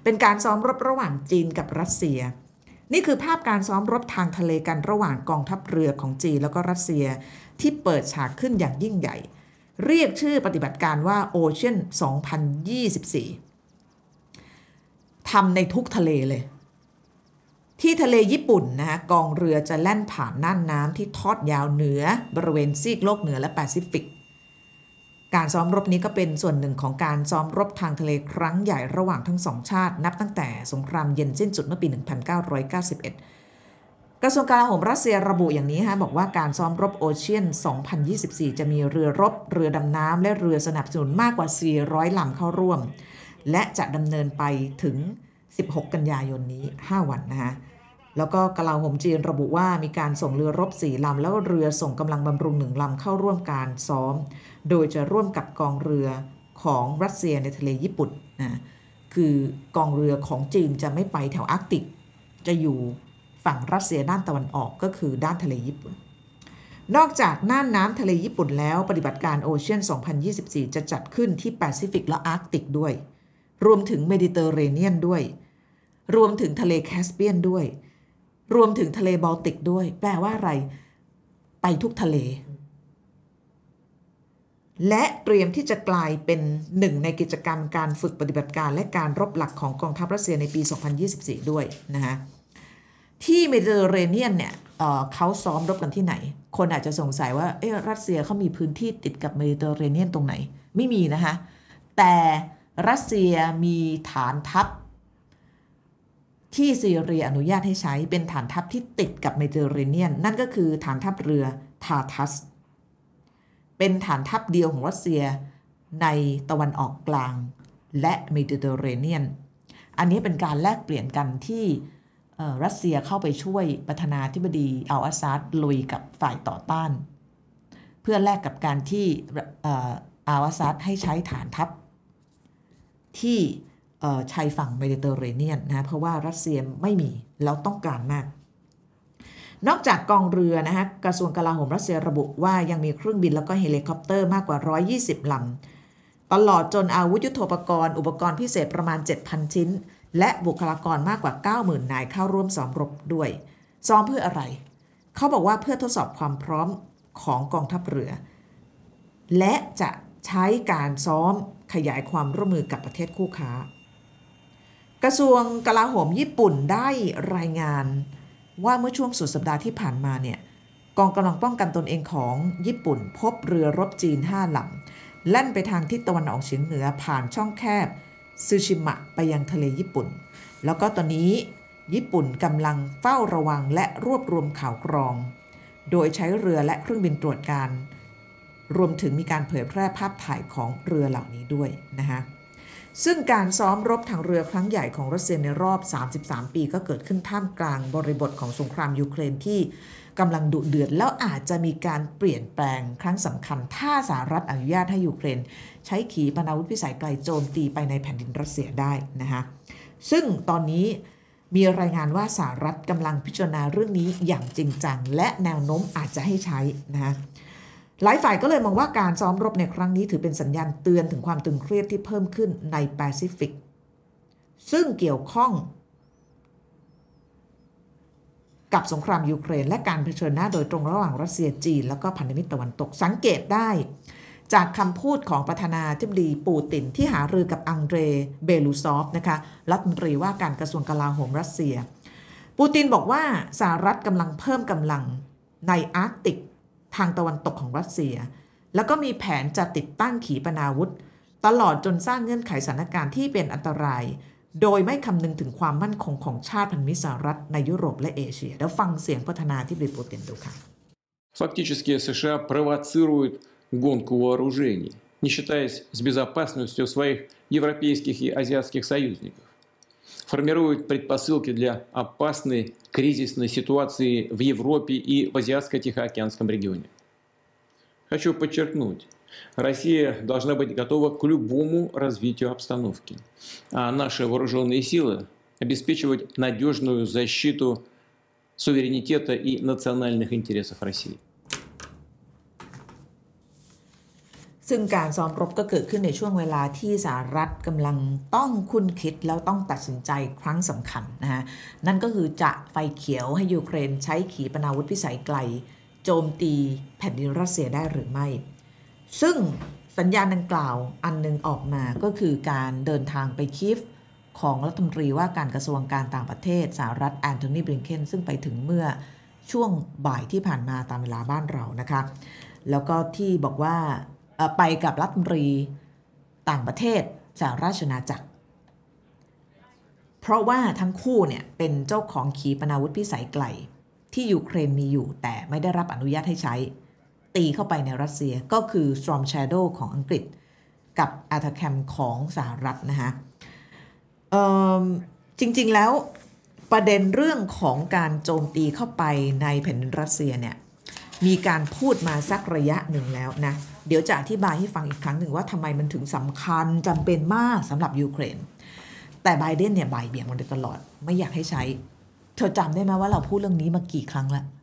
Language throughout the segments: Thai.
เป็นการซ้อมรบระหว่างจีนกับรัสเซียนี่คือภาพการซ้อมรบทางทะเลกันระหว่างกองทัพเรือของจีนแล้วก็รัสเซียที่เปิดฉากขึ้นอย่างยิ่งใหญ่เรียกชื่อปฏิบัติการว่า Ocean 2024 ทำในทุกทะเลเลยที่ทะเลญี่ปุ่นนะกองเรือจะแล่นผ่านน่านน้ำที่ทอดยาวเหนือบริเวณซีกโลกเหนือและแปซิฟิกการซ้อมรบนี้ก็เป็นส่วนหนึ่งของการซ้อมรบทางทะเลครั้งใหญ่ระหว่างทั้งสองชาตินับตั้งแต่สงครามเย็นสิ้นสุดเมื่อปี 1991 กระทรวงกลาโหมรัสเซียระบุอย่างนี้บอกว่าการซ้อมรบโอเชียน 2024 จะมีเรือรบเรือดำน้ำและเรือสนับสนุนมากกว่า 400 ลำเข้าร่วมและจะดำเนินไปถึง 16 กันยายนนี้ 5 วันนะคะแล้วก็กลาโหมจีนระบุว่ามีการส่งเรือรบ 4 ลำแล้วเรือส่งกำลังบำรุง 1 ลำเข้าร่วมการซ้อมโดยจะร่วมกับกองเรือของรัสเซียในทะเลญี่ปุ่นนะคือกองเรือของจีนจะไม่ไปแถวอาร์กติกจะอยู่ฝั่งรัสเซียด้านตะวันออกก็คือด้านทะเลญี่ปุ่นนอกจากน่านน้ำทะเลญี่ปุ่นแล้วปฏิบัติการโอเชียน 2024 จะจัดขึ้นที่แปซิฟิกและอาร์กติกด้วยรวมถึงเมดิเตอร์เรเนียนด้วยรวมถึงทะเลแคสเปียนด้วยรวมถึงทะเลบอลติกด้วยแปลว่าอะไรไปทุกทะเลและเตรียมที่จะกลายเป็นหนึ่งในกิจกรรมการฝึกปฏิบัติการและการรบหลักของกองทัพรัสเซียในปี 2024 ด้วยนะคะที่เมดิเตอร์เรเนียนเนี่ยเขาซ้อมรบกันที่ไหนคนอาจจะสงสัยว่ารัสเซียเขามีพื้นที่ติดกับเมดิเตอร์เรเนียนตรงไหนไม่มีนะคะแต่รัสเซียมีฐานทัพที่ซีเรียอนุญาตให้ใช้เป็นฐานทัพที่ติดกับเมดิเตอร์เรเนียนนั่นก็คือฐานทัพเรือทาทัสเป็นฐานทัพเดียวของรัสเซียในตะวันออกกลางและเมดิเตอร์เรเนียนอันนี้เป็นการแลกเปลี่ยนกันที่รัสเซียเข้าไปช่วยประธานาธิบดีอัลอาซาดลุยกับฝ่ายต่อต้านเพื่อแลกกับการที่อัลอาซาดให้ใช้ฐานทัพที่ชายฝั่งเมดิเตอร์เรเนียนนะเพราะว่ารัสเซียไม่มีแล้วต้องการมากนอกจากกองเรือนะคะกระทรวงกลาโหมรัสเซียระบุว่ายังมีเครื่องบินแล้วก็เฮลิคอปเตอร์มากกว่า120 ลำตลอดจนอาวุธยุทโธปกรณ์อุปกรณ์พิเศษประมาณ 7,000 ชิ้นและบุคลากรมากกว่า 90,000 นายเข้าร่วมซ้อมรบด้วยซ้อมเพื่ออะไรเขาบอกว่าเพื่อทดสอบความพร้อมของกองทัพเรือและจะใช้การซ้อมขยายความร่วมมือกับประเทศคู่ค้ากระทรวงกลาโหมญี่ปุ่นได้รายงานว่าเมื่อช่วงสุดสัปดาห์ที่ผ่านมาเนี่ยกองกำลังป้องกันตนเองของญี่ปุ่นพบเรือรบจีน5 ลำแล่นไปทางทิศตะวันออกเฉียงเหนือผ่านช่องแคบซูชิมะไปยังทะเลญี่ปุ่นแล้วก็ตอนนี้ญี่ปุ่นกำลังเฝ้าระวังและรวบรวมข่าวกรองโดยใช้เรือและเครื่องบินตรวจการรวมถึงมีการเผยแพร่ภาพถ่ายของเรือเหล่านี้ด้วยนะคะซึ่งการซ้อมรบทางเรือครั้งใหญ่ของรัสเซียในรอบ33 ปีก็เกิดขึ้นท่ามกลางบริบทของสงครามยูเครนที่กำลังดุเดือดแล้วอาจจะมีการเปลี่ยนแปลงครั้งสำคัญถ้าสหรัฐอนุญาตให้ยูเครนใช้ขีปนาวุธพิสัยไกลโจมตีไปในแผ่นดินรัสเซียได้นะคะซึ่งตอนนี้มีรายงานว่าสหรัฐกำลังพิจารณาเรื่องนี้อย่างจริงจังและแนวโน้มอาจจะให้ใช้นะคะหลายฝ่ายก็เลยมองว่าการซ้อมรบในครั้งนี้ถือเป็นสัญญาณเตือนถึงความตึงเครียดที่เพิ่มขึ้นในแปซิฟิกซึ่งเกี่ยวข้องกับสงครามยูเครนและการเผชิญหน้าโดยตรงระหว่างรัสเซียจีนแล้วก็พันธมิตรตะวันตกสังเกตได้จากคำพูดของประธานาธิบดีปูตินที่หารือกับอังเดรเบลูซอฟนะคะรัฐมนตรีว่าการกระทรวงกลาโหมรัสเซียปูตินบอกว่าสหรัฐกำลังเพิ่มกำลังในอาร์กติกทางตะวันตกของรัสเซียแล้วก็มีแผนจะติดตั้งขีปนาวุธตลอดจนสร้างเงื่อนไขสถานการณ์ที่เป็นอันตรายโดยไม่คำนึงถึงความมั่นคงของชาติพันธมิตรสหรัฐในยุโรปและเอเชียแล้วฟังเสียงประธานาธิบดีปูตินดูค่ะ Фактически США провоцируют гонку вооружений, не считаясь с безопасностью своих европейских и азиатских союзников. Формируют предпосылки для опасной кризисной ситуации в Европе и в Азиатско-Тихоокеанском регионе. Хочу подчеркнуть, Россия должна быть готова к любому развитию обстановки, а наши вооруженные силы обеспечивать надежную защиту суверенитета и национальных интересов России. ซึ่งการซ้อมรบก็เกิดขึ้นในช่วงเวลาที่สหรัฐกำลังต้องคุ้นคิดแล้วต้องตัดสินใจครั้งสำคัญนะฮะนั่นก็คือจะไฟเขียวให้ยูเครนใช้ขีปนาวุธพิสัยไกลโจมตีแผ่นดินรัสเซียได้หรือไม่ซึ่งสัญญาณดังกล่าวอันนึงออกมาก็คือการเดินทางไปคีฟของรัฐมนตรีว่าการกระทรวงการต่างประเทศสหรัฐแอนโทนี บลิงเคนซึ่งไปถึงเมื่อช่วงบ่ายที่ผ่านมาตามเวลาบ้านเรานะคะแล้วก็ที่บอกว่าไปกับรัฐมนตรีต่างประเทศสหราชอาณาจักรเพราะว่าทั้งคู่เนี่ยเป็นเจ้าของขีปนาวุธพิสัยไกลที่ยูเครนมีอยู่แต่ไม่ได้รับอนุญาตให้ใช้ตีเข้าไปในรัสเซียก็คือ Storm Shadow ของอังกฤษกับ ATACMS ของสหรัฐนะคะจริงๆแล้วประเด็นเรื่องของการโจมตีเข้าไปในแผ่นดินรัสเซียเนี่ยมีการพูดมาสักระยะหนึ่งแล้วนะเดี๋ยวจะอธิบายให้ฟังอีกครั้งหนึ่งว่าทำไมมันถึงสำคัญจำเป็นมากสำหรับยูเครนแต่ไบเดนเนี่ยบ่ายเบี่ยงมาโดยตลอดไม่อยากให้ใช้เธอจำได้ไหมว่าเราพูดเรื่องนี้มากี่ครั้งแล้ว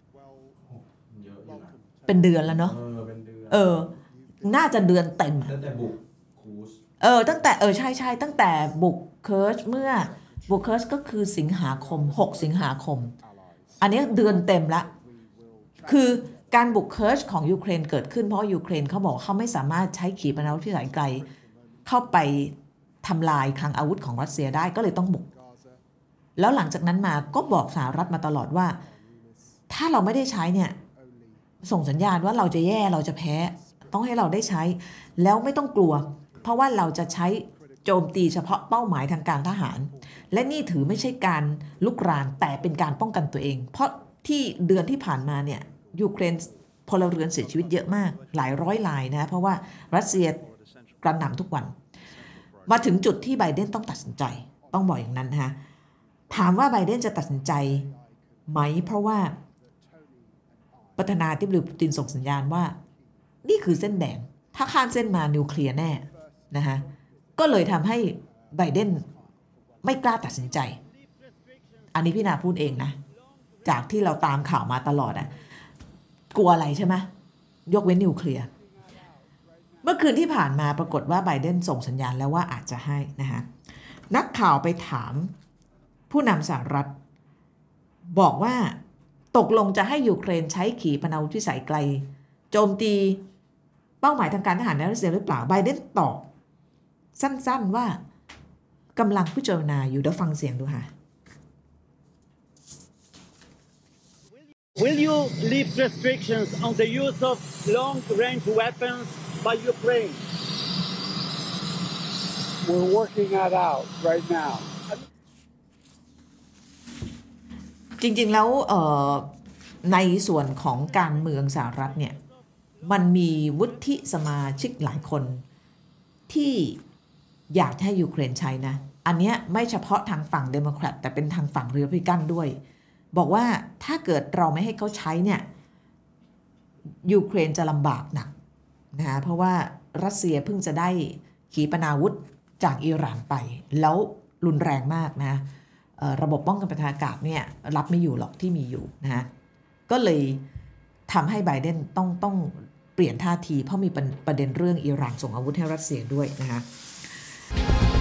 เป็นเดือนแล้วเนาะน่าจะเดือนเต็มตั้งแต่บุกคูสตั้งแต่ใช่ตั้งแต่บุกเคิร์ชเมื่อบุกเคิร์ชก็คือสิงหาคม6สิงหาคมอันนี้เดือนเต็มละคือการบุกเคิร์ชของยูเครนเกิดขึ้นเพราะยูเครนเขาบอกเขาไม่สามารถใช้ขีปนาวุธพิสัยไกลเข้าไปทำลายคลังอาวุธของรัสเซียได้ก็เลยต้องบุกแล้วหลังจากนั้นมาก็บอกสหรัฐมาตลอดว่าถ้าเราไม่ได้ใช้เนี่ยส่งสัญญาณว่าเราจะแย่เราจะแพ้ต้องให้เราได้ใช้แล้วไม่ต้องกลัวเพราะว่าเราจะใช้โจมตีเฉพาะเป้าหมายทางการทหารและนี่ถือไม่ใช่การลุกรานแต่เป็นการป้องกันตัวเองเพราะที่เดือนที่ผ่านมาเนี่ยยูเครนพลเรือนเสียชีวิตเยอะมากหลายร้อยรายนะเพราะว่ารัสเซียกระหน่ำทุกวันมาถึงจุดที่ไบเดนต้องตัดสินใจต้องบอกอย่างนั้นนะฮะถามว่าไบเดนจะตัดสินใจไหมเพราะว่าประธานาธิบดีปูตินส่งสัญญาณว่านี่คือเส้นแดงถ้าข้ามเส้นมานิวเคลียร์แน่นะฮะก็เลยทำให้ไบเดนไม่กล้าตัดสินใจอันนี้พี่นาพูดเองนะจากที่เราตามข่าวมาตลอดกลัวอะไรใช่ไหมยกเว้นนิวเคลียร์เมื่อคืนที่ผ่านมาปรากฏว่าไบเดนส่งสัญญาณแล้วว่าอาจจะให้นะคะนักข่าวไปถามผู้นำสหรัฐบอกว่าตกลงจะให้ยูเครนใช้ขีปนาวุธพิสัยไกลโจมตีเป้าหมายทางการทหารในรัสเซียหรือเปล่าไบเดนตอบสั้นๆว่ากำลังพิจารณาอยู่เดี๋ยวฟังเสียงดูค่ะ Will you lift restrictions on the use of long-range weapons by Ukraine? We're working that out right now. จริงๆแล้วในส่วนของการเมืองสหรัฐเนี่ยมันมีวุฒิสมาชิกหลายคนที่อยากให้ยูเครนใช้นะอันนี้ไม่เฉพาะทางฝั่งเดโมแครตแต่เป็นทางฝั่งรีพับลิกันด้วยบอกว่าถ้าเกิดเราไม่ให้เขาใช้เนี่ยยูเครนจะลำบากหนักนะเพราะว่ารัสเซียเพิ่งจะได้ขีปนาวุธจากอิหร่านไปแล้วรุนแรงมากนะระบบป้องกันปะทะอากาศเนี่ยรับไม่อยู่หรอกที่มีอยู่นะก็เลยทำให้ไบเดนต้องเปลี่ยนท่าทีเพราะมีประเด็นเรื่องอิหร่านส่งอาวุธให้รัสเซียด้วยนะคะ